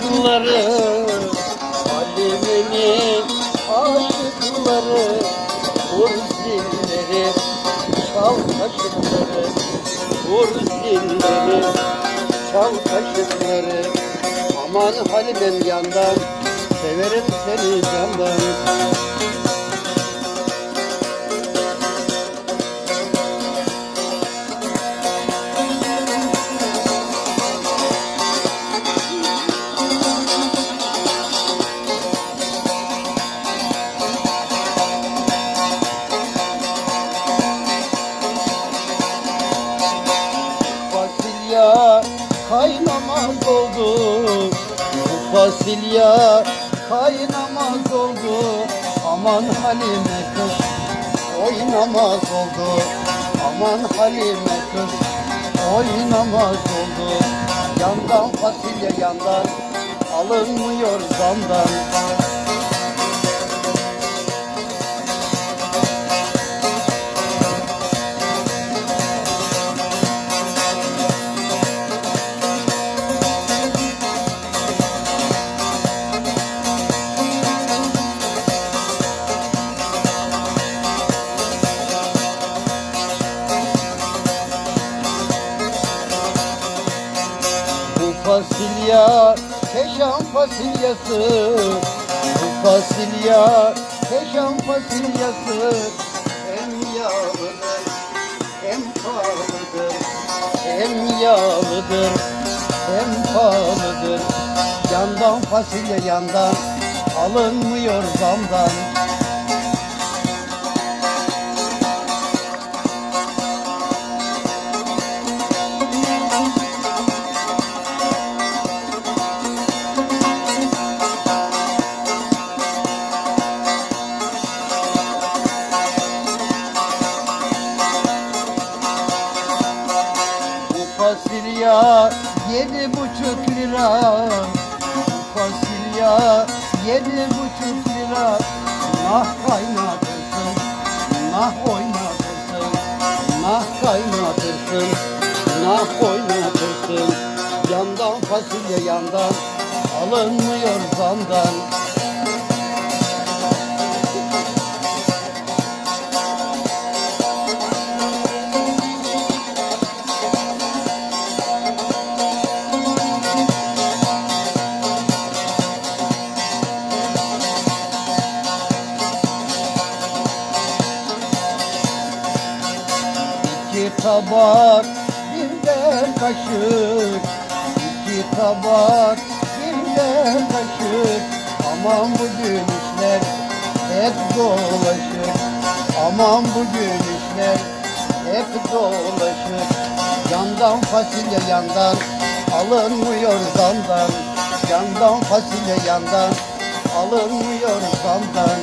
aşıkları, Halime'nin aşıkları, vur zilleri, çal kaşıkları, vur zilleri, çal kaşıkları. Aman Halimem yandan, severim seni candan. Fasulye kaynamaz oldu, bu fasulye kaynamaz oldu. Aman Halime kız oynamaz oldu, aman Halime kız oynamaz oldu. Yandan fasulye yandan, alınmıyor zamdan. Fasulye, keşan fasulyesi, bu fasulye, keşan fasulyesi. Hem yağlıdır, hem pahalıdır, hem yağlıdır, hem pahalıdır. Yandan fasulye yandan, alınmıyor zamdan. Fasulye 7,5 lira, fasulye 7,5 lira. Nah kaynatırsın, nah oynatırsın, nah kaynatırsın, nah oynatırsın. Yandan fasulye yandan, alınmıyor zamdan. İki tabak, bir de kaşık, iki tabak, bir de kaşık. Aman bugün işler hep dolaşır, aman bugün işler hep dolaşır. Yandan fasulye yandan, alınmıyor zamdan. Yandan fasulye yandan, alınmıyor zamdan.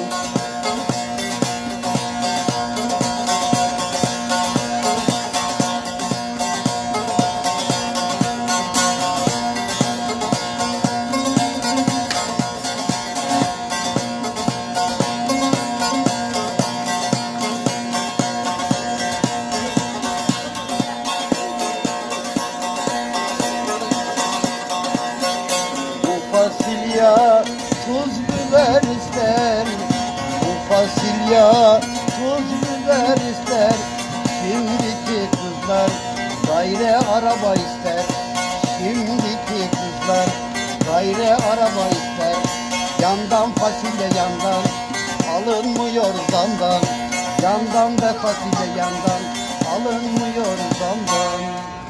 Fasulye tuz biber ister, bu fasulye tuz biber ister. Şimdiki kızlar daire araba ister, şimdiki kızlar daire araba ister. Yandan fasulye yandan, alınmıyor zamdan. Yandan da fasulye yandan, alınmıyor zamdan.